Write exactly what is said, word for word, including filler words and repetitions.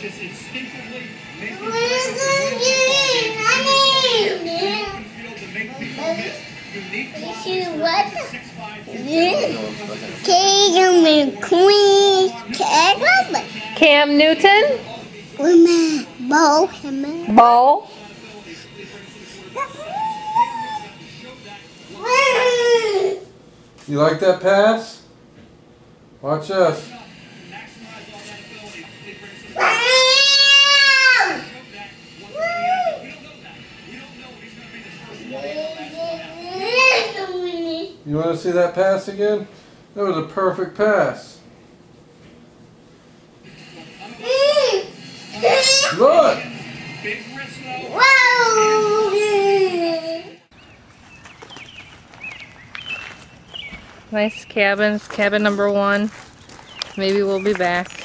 just instinctively making Cam Newton? Ball. Ball? You like that pass? Watch us. You want to see that pass again? That was a perfect pass. Look! Nice cabins. Cabin number one. Maybe we'll be back.